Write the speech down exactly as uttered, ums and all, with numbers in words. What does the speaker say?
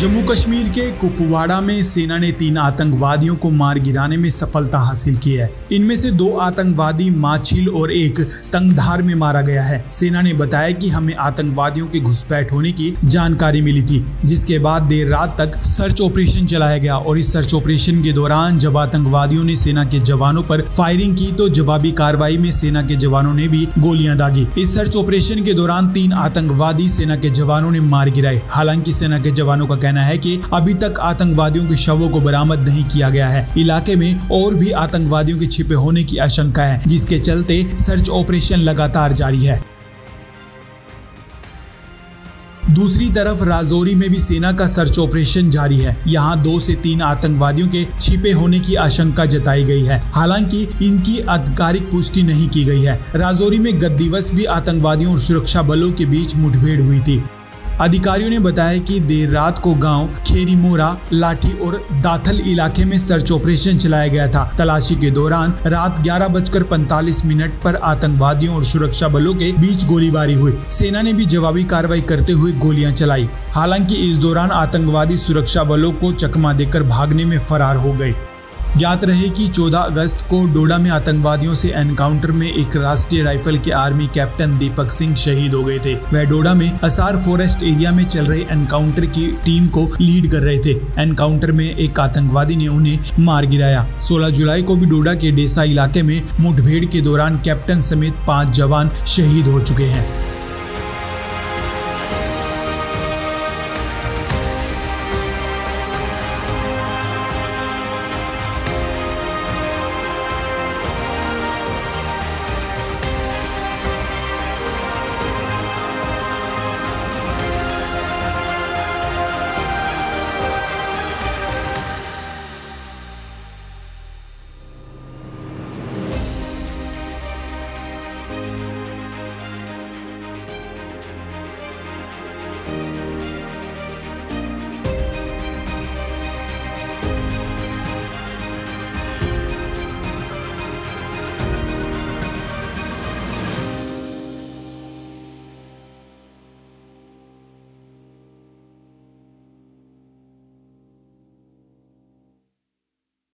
जम्मू कश्मीर के कुपवाड़ा में सेना ने तीन आतंकवादियों को मार गिराने में सफलता हासिल की है। इनमें से दो आतंकवादी माछिल और एक तंगधार में मारा गया है। सेना ने बताया कि हमें आतंकवादियों के घुसपैठ होने की जानकारी मिली थी, जिसके बाद देर रात तक सर्च ऑपरेशन चलाया गया और इस सर्च ऑपरेशन के दौरान जब आतंकवादियों ने सेना के जवानों पर फायरिंग की तो जवाबी कार्रवाई में सेना के जवानों ने भी गोलियां दागी। इस सर्च ऑपरेशन के दौरान तीन आतंकवादी सेना के जवानों ने मार गिराए। हालांकि सेना के जवानों का कहना है कि अभी तक आतंकवादियों के शवों को बरामद नहीं किया गया है। इलाके में और भी आतंकवादियों के छिपे होने की आशंका है, जिसके चलते सर्च ऑपरेशन लगातार जारी है। दूसरी तरफ राजौरी में भी सेना का सर्च ऑपरेशन जारी है। यहाँ दो से तीन आतंकवादियों के छिपे होने की आशंका जताई गई है। हालांकि इनकी आधिकारिक पुष्टि नहीं की गई है। राजौरी में गत दिवस भी आतंकवादियों और सुरक्षा बलों के बीच मुठभेड़ हुई थी। अधिकारियों ने बताया कि देर रात को गांव खेरीमोरा, लाठी और दाथल इलाके में सर्च ऑपरेशन चलाया गया था। तलाशी के दौरान रात ग्यारह बजकर पैंतालीस मिनट पर आतंकवादियों और सुरक्षा बलों के बीच गोलीबारी हुई। सेना ने भी जवाबी कार्रवाई करते हुए गोलियां चलाई। हालांकि इस दौरान आतंकवादी सुरक्षा बलों को चकमा देकर भागने में फरार हो गए। ज्ञात रहे कि चौदह अगस्त को डोडा में आतंकवादियों से एनकाउंटर में एक राष्ट्रीय राइफल के आर्मी कैप्टन दीपक सिंह शहीद हो गए थे। वह डोडा में असार फॉरेस्ट एरिया में चल रहे एनकाउंटर की टीम को लीड कर रहे थे। एनकाउंटर में एक आतंकवादी ने उन्हें मार गिराया। सोलह जुलाई को भी डोडा के डेसा इलाके में मुठभेड़ के दौरान कैप्टन समेत पांच जवान शहीद हो चुके हैं।